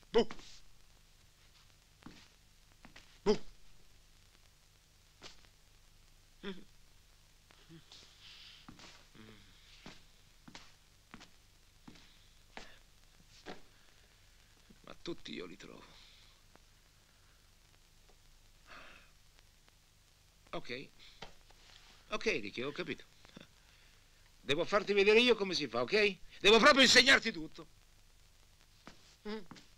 Bu. Bu. Ma tutti io li trovo. Ok. Ok, Ricky, ho capito. Devo farti vedere io come si fa, ok? Devo proprio insegnarti tutto.